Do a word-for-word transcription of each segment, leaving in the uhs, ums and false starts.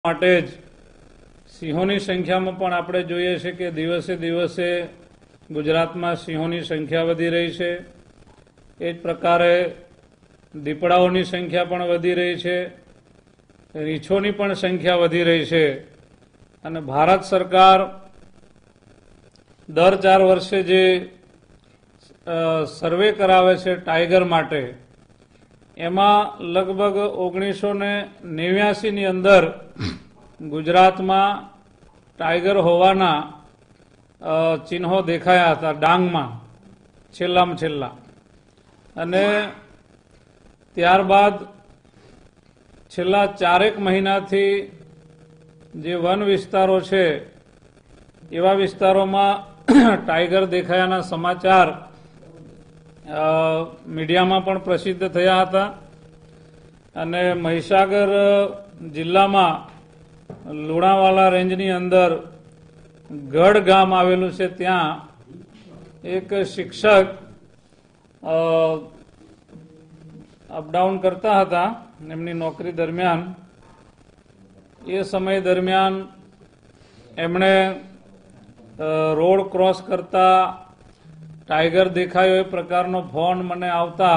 માટે જ સિંહોની સંખ્યામાં પણ આપણે જોઈએ છે કે દિવસે દિવસે ગુજરાતમાં સિંહોની સંખ્યા વધી રહી છે। એ જ પ્રકારે દીપડાઓની સંખ્યા પણ વધી રહી છે, રીંછોની પણ સંખ્યા વધી રહી છે। અને ભારત સરકાર દર ચાર વર્ષે જે સર્વે કરાવે છે ટાઈગર માટે, એમાં લગભગ ઓગણીસો ને નેવ્યાસીની અંદર ગુજરાતમાં ટાઈગર હોવાના ચિહ્નો દેખાયા હતા ડાંગમાં છેલ્લામાં છેલ્લા। અને ત્યારબાદ છેલ્લા ચારેક મહિનાથી જે વન વિસ્તારો છે એવા વિસ્તારોમાં ટાઈગર દેખાયાના સમાચાર મીડિયામાં પણ પ્રસિદ્ધ થયા હતા। અને મહીસાગર જિલ્લામાં લુણાવાલા રેન્જની અંદર ગઢ ગામ આવેલું છે, ત્યાં એક શિક્ષક અપડાઉન કરતા હતા એમની નોકરી દરમિયાન। એ સમય દરમિયાન એમણે રોડ ક્રોસ કરતા ટાઈગર દેખાયો એ પ્રકારનો ફોન મને આવતા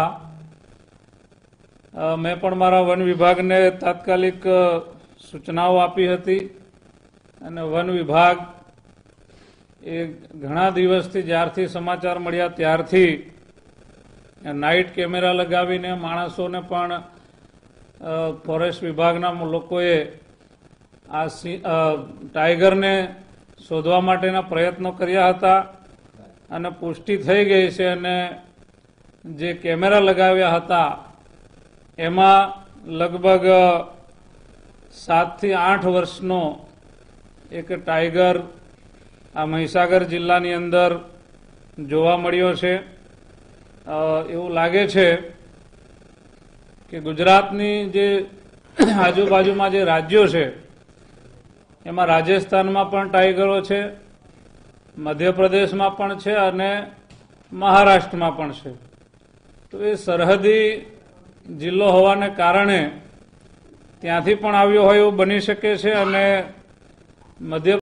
મેં પણ મારા વન વિભાગને તાત્કાલિક સૂચનાઓ આપી હતી। અને વન વિભાગ એ ઘણા દિવસથી જ્યારથી સમાચાર મળ્યા ત્યારથી નાઇટ કેમેરા લગાવીને માણસોને પણ ફોરેસ્ટ વિભાગના લોકોએ આ ટાઈગરને શોધવા માટેના પ્રયત્નો કર્યા હતા। અને પુષ્ટિ થઈ ગઈ છે, અને જે કેમેરા લગાવ્યા હતા એમાં લગભગ સાતથી આઠ વર્ષનો એક ટાઈગર આ મહીસાગર જિલ્લાની અંદર જોવા મળ્યો છે। એવું લાગે છે કે ગુજરાતની જે આજુબાજુમાં જે રાજ્યો છે એમાં રાજસ્થાનમાં પણ ટાઈગરો છે, મધ્યપ્રદેશમાં પણ છે અને મહારાષ્ટ્રમાં પણ છે। તો એ સરહદી જિલ્લો હોવાને કારણે ત્યાંથી પણ આવ્યો હોય એવું બની શકે છે। અને મધ્ય